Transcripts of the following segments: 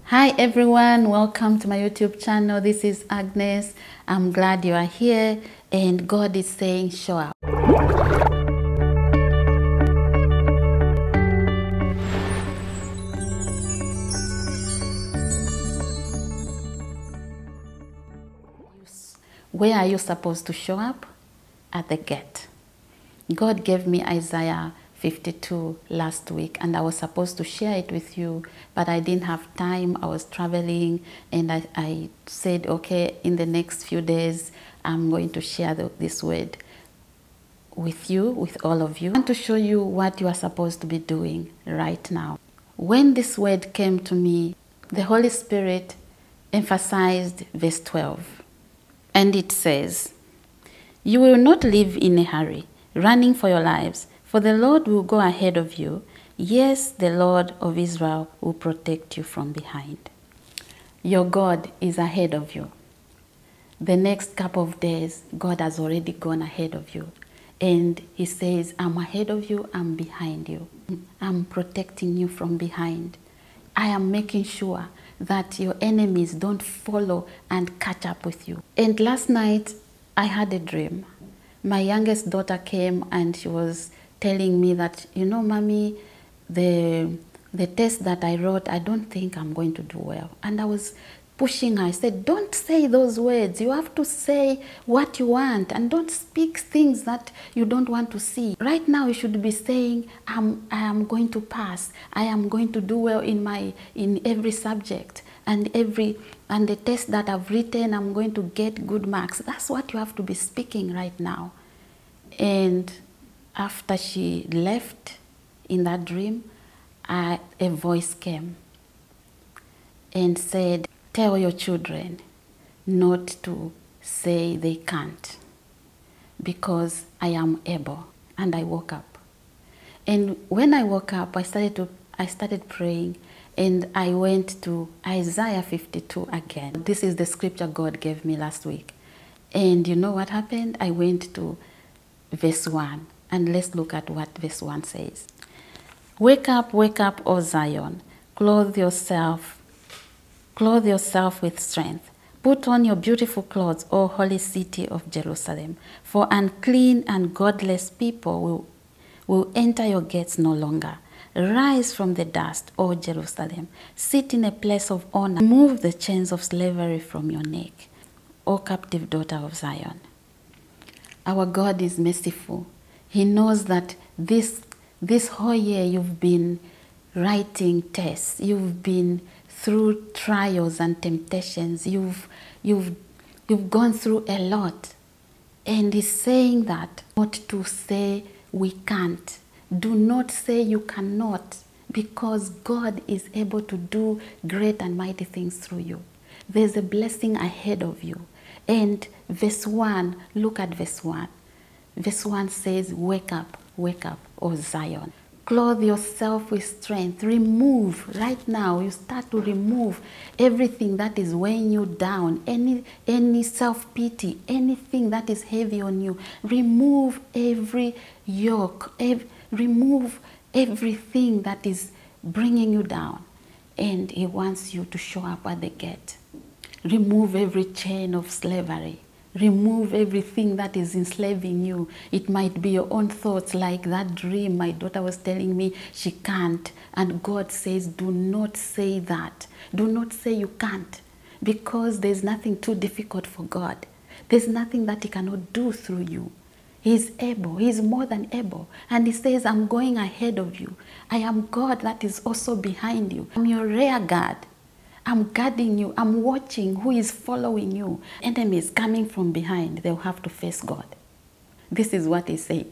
Hi everyone, welcome to my YouTube channel. This is Agnes. I'm glad you are here and God is saying show up. Where are you supposed to show up? At the gate. God gave me Isaiah 52 last week and I was supposed to share it with you, but I didn't have time. I was traveling and I said, okay, in the next few days, I'm going to share this word with you, with all of you. I want to show you what you are supposed to be doing right now. When this word came to me, the Holy Spirit emphasized verse 12. And it says, "You will not live in a hurry, running for your lives, for the Lord will go ahead of you. Yes, the Lord of Israel will protect you from behind." Your God is ahead of you. The next couple of days, God has already gone ahead of you. And He says, I'm ahead of you, I'm behind you. I'm protecting you from behind. I am making sure that your enemies don't follow and catch up with you. And last night, I had a dream. My youngest daughter came and she was telling me that, you know, Mommy, the test that I wrote, I don't think I'm going to do well. And I was pushing her. I said, don't say those words. You have to say what you want and don't speak things that you don't want to see. Right now, you should be saying, I am going to pass. I am going to do well in every subject and the test that I've written, I'm going to get good marks. That's what you have to be speaking right now. And after she left in that dream, a voice came and said, tell your children not to say they can't, because I am able. And I woke up. And when I woke up, I started praying, and I went to Isaiah 52 again. This is the scripture God gave me last week. And you know what happened? I went to verse 1, and let's look at what verse 1 says. Wake up, O Zion, clothe yourself with strength. Put on your beautiful clothes, O holy city of Jerusalem, for unclean and godless people will enter your gates no longer. Rise from the dust, O Jerusalem. Sit in a place of honor. Remove the chains of slavery from your neck, O captive daughter of Zion. Our God is merciful. He knows that this whole year you've been writing tests. You've been through trials and temptations. You've gone through a lot. And He's saying that not to say we can't. Do not say you cannot, because God is able to do great and mighty things through you. There's a blessing ahead of you. And verse 1, look at verse 1. Verse 1 says, wake up, O Zion. Clothe yourself with strength. Remove, right now, you start to remove everything that is weighing you down, any self-pity, anything that is heavy on you. Remove every yoke, remove everything that is bringing you down. And He wants you to show up at the gate. Remove every chain of slavery. Remove everything that is enslaving you. It might be your own thoughts, like that dream my daughter was telling me she can't. And God says, do not say that. Do not say you can't, because there's nothing too difficult for God. There's nothing that He cannot do through you. He's able. He's more than able. And He says, I'm going ahead of you. I am God that is also behind you. I'm your rear guard. I'm guarding you. I'm watching who is following you. Enemies coming from behind, they'll have to face God. This is what He said.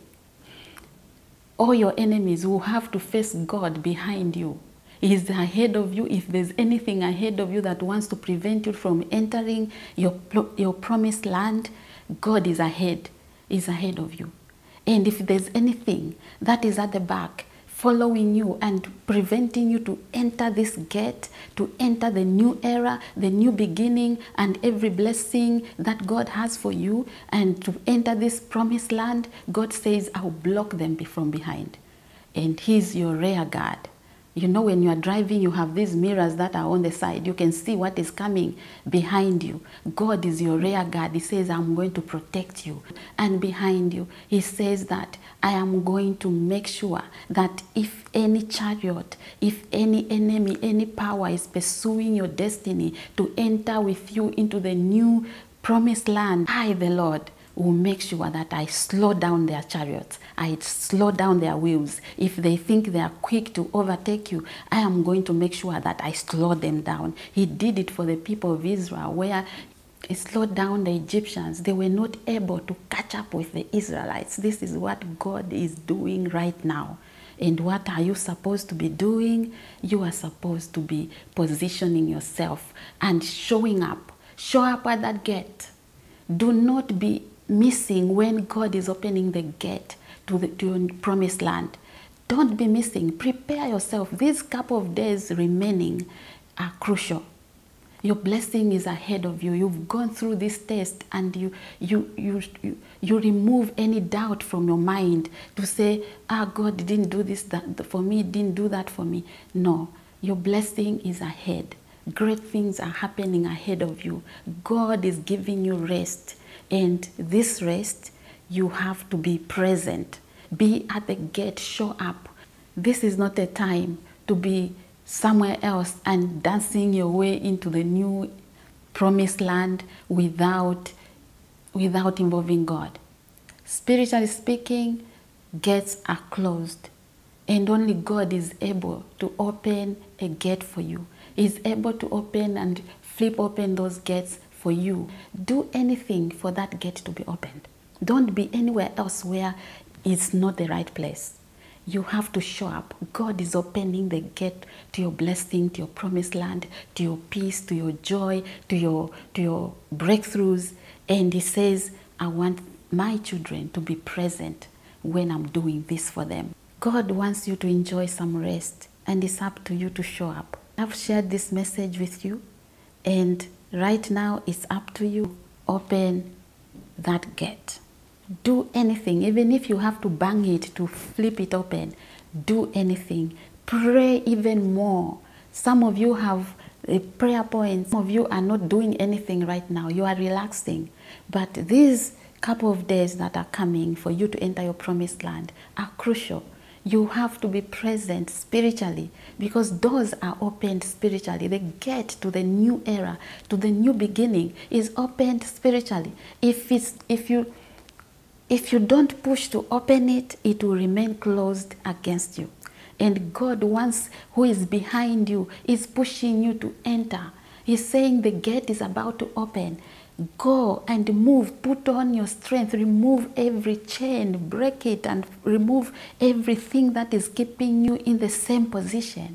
All your enemies will have to face God behind you. He is ahead of you. If there's anything ahead of you that wants to prevent you from entering your promised land, God is ahead. Is ahead of you. And if there's anything that is at the back, following you and preventing you to enter this gate, to enter the new era, the new beginning, and every blessing that God has for you, and to enter this promised land, God says, I'll block them from behind. And He's your rear guard. You know, when you are driving, you have these mirrors that are on the side. You can see what is coming behind you. God is your rear guard. He says, I'm going to protect you. And behind you, he says that I am going to make sure that if any chariot, if any enemy, any power is pursuing your destiny to enter with you into the new promised land, I, the Lord, will make sure that I slow down their chariots. I slow down their wheels. If they think they are quick to overtake you, I am going to make sure that I slow them down. He did it for the people of Israel, where he slowed down the Egyptians. They were not able to catch up with the Israelites. This is what God is doing right now. And what are you supposed to be doing? You are supposed to be positioning yourself and showing up. Show up at that gate. Do not be missing when God is opening the gate to your promised land. Don't be missing. Prepare yourself. These couple of days remaining are crucial. Your blessing is ahead of you. You've gone through this test, and you remove any doubt from your mind to say, God didn't do this for me, didn't do that for me. No, your blessing is ahead. Great things are happening ahead of you. God is giving you rest. And this rest, you have to be present. Be at the gate, show up. This is not a time to be somewhere else and dancing your way into the new promised land without involving God. Spiritually speaking, gates are closed. And only God is able to open a gate for you. He's able to open and flip open those gates for you. Do anything for that gate to be opened. Don't be anywhere else where it's not the right place. You have to show up. God is opening the gate to your blessing, to your promised land, to your peace, to your joy, to your breakthroughs. And he says, I want my children to be present when I'm doing this for them. God wants you to enjoy some rest, and it's up to you to show up. I've shared this message with you, and right now it's up to you. Open that gate. Do anything, even if you have to bang it to flip it open. Do anything. Pray even more. Some of you have a prayer point. Some of you are not doing anything right now. You are relaxing. But these couple of days that are coming for you to enter your promised land are crucial. You have to be present spiritually, because doors are opened spiritually. The gate to the new era, to the new beginning, is opened spiritually. If you don't push to open it, it will remain closed against you. And God wants, who is behind you, is pushing you to enter. He's saying the gate is about to open. Go and move, put on your strength, remove every chain, break it, and remove everything that is keeping you in the same position.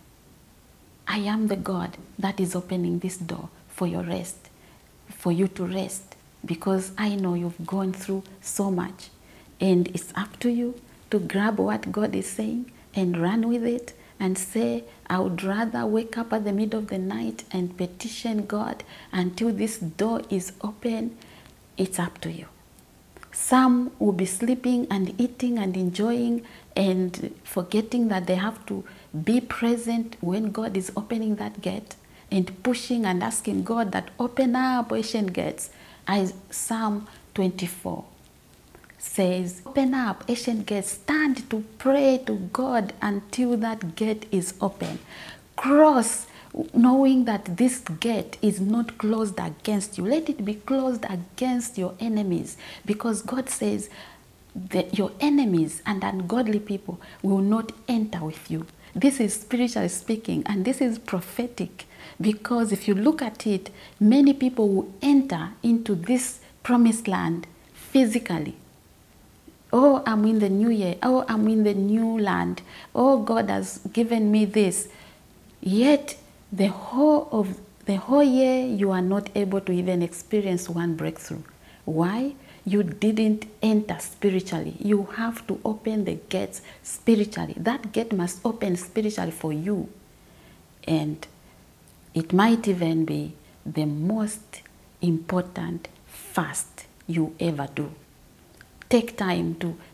I am the God that is opening this door for your rest, for you to rest, because I know you've gone through so much. And it's up to you to grab what God is saying and run with it and say, I would rather wake up at the middle of the night and petition God until this door is open. It's up to you. Some will be sleeping and eating and enjoying and forgetting that they have to be present when God is opening that gate, and pushing and asking God that open up ancient gates. As Psalm 24 says, open up ancient gates, stand to pray to God until that gate is open. Cross, knowing that this gate is not closed against you. Let it be closed against your enemies, because God says that your enemies and ungodly people will not enter with you. This is spiritually speaking, and this is prophetic, because if you look at it, many people will enter into this promised land physically. Oh, I'm in the new year. Oh, I'm in the new land. Oh, God has given me this. Yet, the whole year, you are not able to even experience one breakthrough. Why? You didn't enter spiritually. You have to open the gates spiritually. That gate must open spiritually for you. And it might even be the most important fast you ever do. Take time to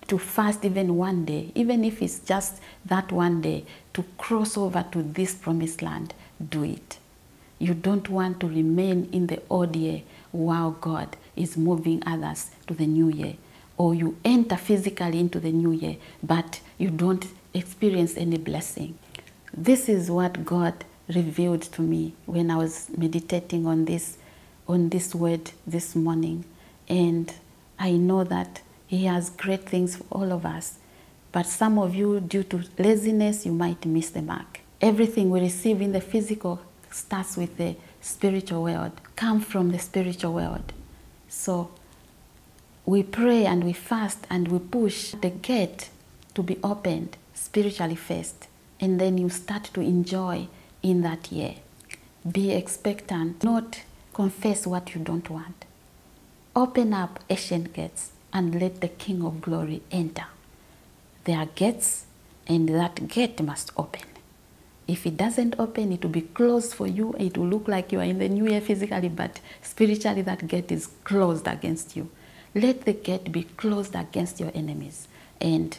to fast even one day, even if it's just that one day, to cross over to this promised land, do it. You don't want to remain in the old year while God is moving others to the new year. Or you enter physically into the new year, but you don't experience any blessing. This is what God revealed to me when I was meditating on this word this morning. And I know that He has great things for all of us. But some of you, due to laziness, you might miss the mark. Everything we receive in the physical starts with the spiritual world, come from the spiritual world. So we pray and we fast and we push the gate to be opened spiritually first, and then you start to enjoy in that year. Be expectant, not confess what you don't want. Open up ancient gates and let the King of Glory enter. There are gates, and that gate must open. If it doesn't open, it will be closed for you. It will look like you are in the new year physically, but spiritually that gate is closed against you. Let the gate be closed against your enemies, and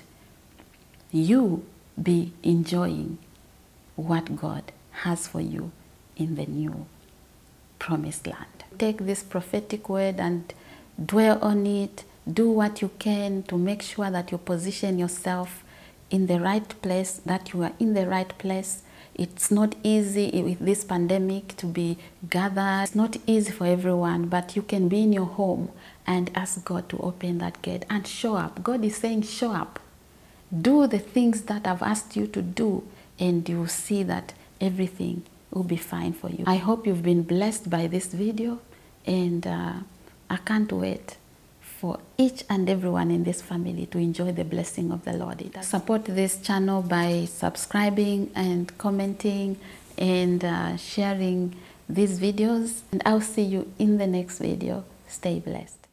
you be enjoying what God has for you in the new promised land. Take this prophetic word and dwell on it. Do what you can to make sure that you position yourself in the right place, that you are in the right place. It's not easy with this pandemic to be gathered. It's not easy for everyone, but you can be in your home and ask God to open that gate and show up. God is saying, show up. Do the things that I've asked you to do, and you will see that everything will be fine for you. I hope you've been blessed by this video, and I can't wait for each and everyone in this family to enjoy the blessing of the Lord. Support this channel by subscribing and commenting and sharing these videos. And I'll see you in the next video. Stay blessed.